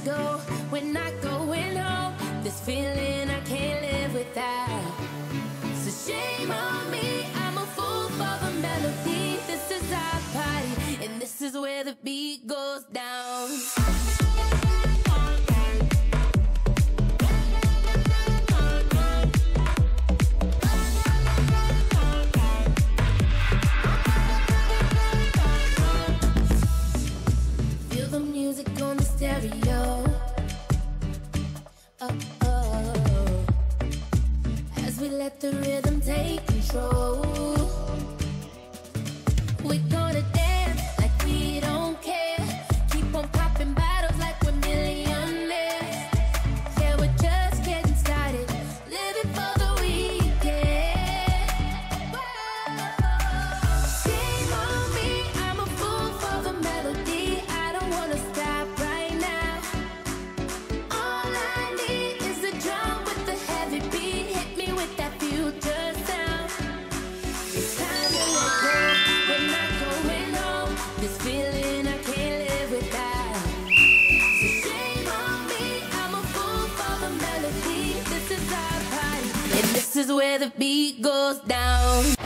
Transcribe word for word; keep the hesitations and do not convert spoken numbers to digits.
go, we're not going home. This feeling I can't live without. So shame on me, I'm a fool for the melody. This is our party, and this is where the beat goes down. On the stereo, oh, oh, as we let the rhythm take control. We're gonna dance like we don't care. Keep on popping bottles like we're millionaires. Yeah, we're just getting started, living for the weekend. Shame on me, I'm a fool for the melody. I don't wanna stop. This is where the beat goes down.